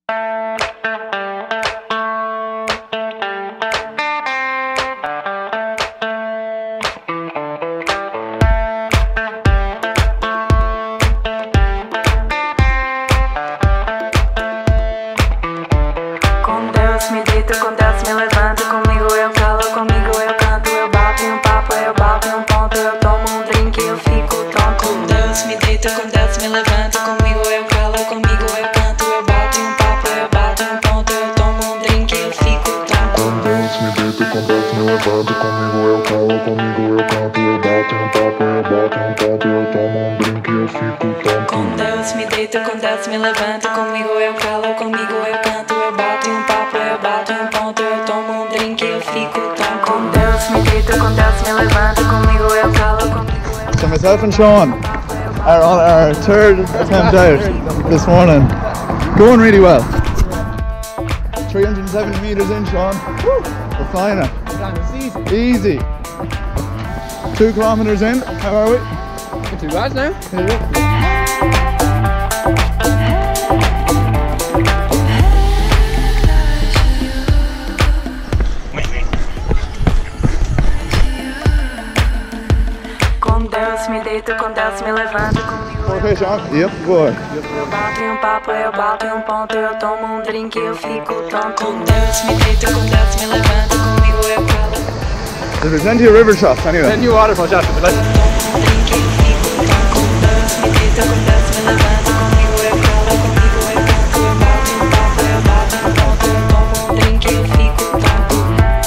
Com Deus me deito, com Deus me levanto, comigo eu calo, comigo eu canto, eu bato em um papo, eu bato em um ponto, eu tomo um drink e eu fico tonto. Com Deus me deito, com Deus me levanto, comigo eu calo, comigo eu canto, eu bato em um papo, eu bato em um ponto, eu tomo um drink e eu fico tonto. Com Deus me deito, com Deus me levanto, comigo eu calo, comigo eu canto, eu bato em um papo, eu bato em um ponto, eu tomo um drink e eu fico tonto. Com Deus me deito, com Deus me levanto, comigo eu calo, comigo eu canto, eu bato em um papo, eu bato em um ponto, eu tomo um drink e eu fico tonto. Com Deus me deito, com Deus me levanto, comigo eu calo, comigo eu... So myself and Sean are on our third attempt out this morning. Going really well. 370 metres in, Sean. Woo. We're flying it. Easy. 2 kilometres in. How are we? Not too bad now. Yeah. Com Deus me deito, com Deus me levanto, comigo Okay, Sean. Yep, go ahead. eu bato em um papo, eu bato em um ponto, eu tomo um drink e eu fico tonto. Com Deus me deito, com Deus me levanto, comigo eu calo. There's plenty of river shops anyway. New waterfall shot. Um drink e eu fico tonto. Com Deus me deito, com Deus me levanto, comigo eu calo, comigo eu canto, eu bato em um papo, eu bato em um ponto, eu tomo um drink e eu fico tonto.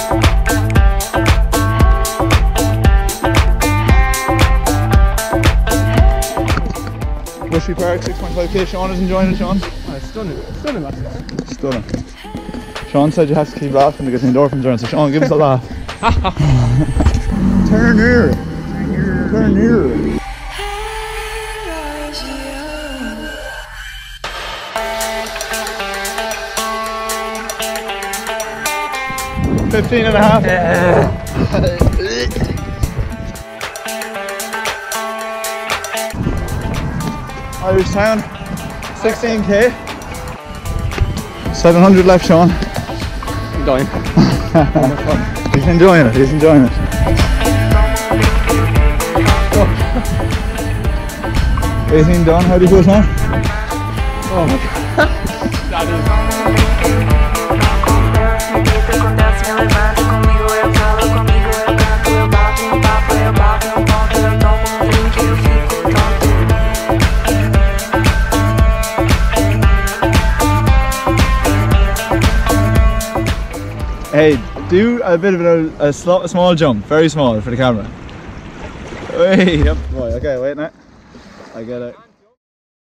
Bushy Park, 6.5k. Sean is enjoying it, Sean. Stunning. Stunning, man. Stunning. Sean said you have to keep laughing to get the endorphins around, so Sean, give us a laugh. Turn near. Turn near. Yeah. 15 and a half. Irish Town, 16k. 700 left, Sean. I'm dying. He's enjoying it, he's enjoying it. Oh. 18 done, how do you feel, Sean? Oh my god. That is... Com Deus me levanto, comigo eu calo, comigo eu canto, eu bato em um papo, eu bato em um ponto, eu tomo um drink e eu fico tonto. Hey, do a bit of a small jump, very small for the camera. Way up, boy. Okay, wait now. I get it.